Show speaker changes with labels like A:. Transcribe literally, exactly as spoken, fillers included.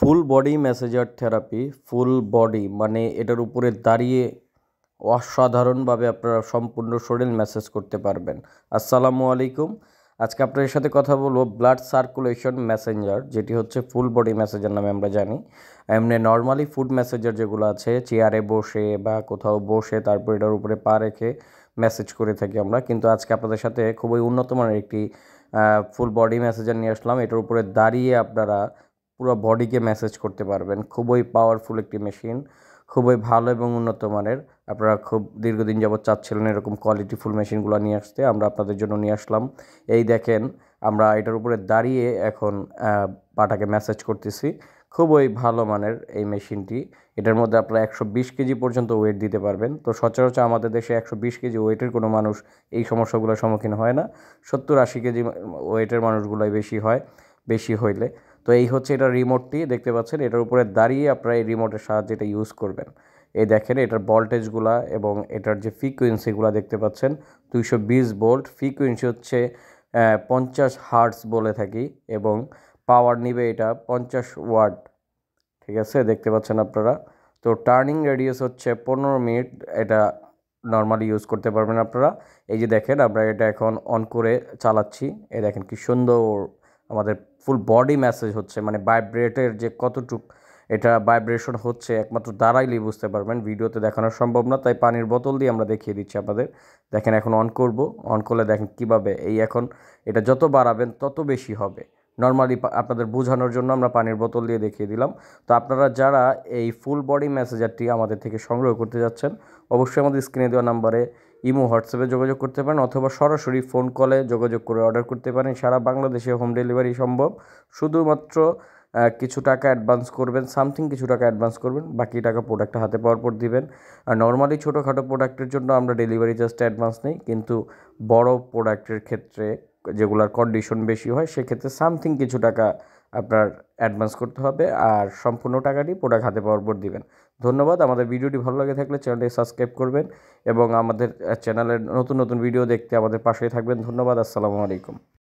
A: ফুল body massager therapy full body মানে এটার উপরে দাঁড়িয়ে অসাধারণভাবে আপনারা সম্পূর্ণ শরীর ম্যাসাজ করতে পারবেন। আসসালামু আলাইকুম। আজকে আপনাদের সাথে কথা বলবো ব্লাড সার্কুলেশন ম্যাসেঞ্জার, যেটি হচ্ছে ফুল বডি ম্যাসাজার নামে আমরা জানি। এমনি নর্মালি ফুড ম্যাসাজার যেগুলো আছে চেয়ারে বসে বা কোথাও বসে তারপর এটার উপরে পা রেখে ম্যাসেজ করে থাকি আমরা, কিন্তু আজকে আপনাদের সাথে খুবই উন্নত মানের একটি ফুল বডি ম্যাসাজার নিয়ে আসলাম। এটার উপরে দাঁড়িয়ে আপনারা পুরো বডিকে ম্যাসেজ করতে পারবেন। খুবই পাওয়ারফুল একটি মেশিন, খুবই ভালো এবং উন্নত মানের। আপনারা খুব দীর্ঘদিন যাবৎ চাচ্ছিলেন এরকম কোয়ালিটিফুল মেশিনগুলো নিয়ে আসতে, আমরা আপনাদের জন্য নিয়ে আসলাম। এই দেখেন, আমরা এটার উপরে দাঁড়িয়ে এখন পাটাকে ম্যাসেজ করতেছি। খুবই ভালো মানের এই মেশিনটি। এটার মধ্যে আপনারা একশো বিশ কেজি পর্যন্ত ওয়েট দিতে পারবেন। তো সচরাচর আমাদের দেশে একশো বিশ কেজি ওয়েটের কোনো মানুষ এই সমস্যাগুলোর সম্মুখীন হয় না। সত্তর আশি কেজি ওয়েটের মানুষগুলোই বেশি হয়, বেশি হইলে। তো এই হচ্ছে এটা রিমোটটি, দেখতে পাচ্ছেন। এটার উপরে দাঁড়িয়ে আপনারা এই রিমোটের সাহায্যে এটা ইউজ করবেন। এই দেখেন এটার ভোল্টেজগুলা এবং এটার যে ফ্রিকোয়েন্সিগুলো দেখতে পাচ্ছেন, দুইশো বিশ ভোল্ট। ফ্রিকোয়েন্সি হচ্ছে পঞ্চাশ হার্টস বলে থাকি এবং পাওয়ার নিবে এটা পঞ্চাশ ওয়াট। ঠিক আছে, দেখতে পাচ্ছেন আপনারা। তো টার্নিং রেডিয়াস হচ্ছে পনেরো মিনিট। এটা নর্মালি ইউজ করতে পারবেন আপনারা। এই যে দেখেন, আমরা এটা এখন অন করে চালাচ্ছি। এই দেখেন কি সুন্দর আমাদের ফুল বডি ম্যাসেজ হচ্ছে, মানে ভাইব্রেটের যে কতটুক এটা ভাইব্রেশন হচ্ছে একমাত্র দাঁড়াইলেই বুঝতে পারবেন। ভিডিওতে দেখানো সম্ভব না, তাই পানির বোতল দিয়ে আমরা দেখিয়ে দিচ্ছি আপনাদের। দেখেন এখন অন করব, অন করলে দেখেন কিভাবে এই এখন এটা যত বাড়াবেন তত বেশি হবে। নর্মালি আপনাদের বোঝানোর জন্য আমরা পানির বোতল দিয়ে দেখিয়ে দিলাম। তো আপনারা যারা এই ফুল বডি ম্যাসেজারটি আমাদের থেকে সংগ্রহ করতে যাচ্ছেন, অবশ্যই আমাদের স্ক্রিনে দেওয়া নাম্বারে ইমো হোয়াটসঅ্যাপে যোগাযোগ করতে পারেন, অথবা সরাসরি ফোন কলে যোগাযোগ করে অর্ডার করতে পারেন। সারা বাংলাদেশে হোম ডেলিভারি সম্ভব। শুধুমাত্র কিছু টাকা অ্যাডভান্স করবেন, সামথিং কিছু টাকা অ্যাডভান্স করবেন, বাকি টাকা প্রোডাক্টটা হাতে পাওয়ার পর দিবেন। আর নর্মালি ছোটোখাটো প্রোডাক্টের জন্য আমরা ডেলিভারি চার্জটা অ্যাডভান্স নেই, কিন্তু বড় প্রোডাক্টের ক্ষেত্রে যেগুলোর কন্ডিশন বেশি হয় সেক্ষেত্রে সামথিং কিছু টাকা আপনার অ্যাডভান্স করতে হবে, আর সম্পূর্ণ টাকাটি প্রোডাক্ট হাতে পাওয়ার পর দিবেন। ধন্যবাদ। আমাদের ভিডিওটি ভালো লাগে থাকলে চ্যানেলটি সাবস্ক্রাইব করবেন এবং আমাদের চ্যানেলের নতুন নতুন ভিডিও দেখতে আমাদের পাশেই থাকবেন। ধন্যবাদ। আসসালামু আলাইকুম।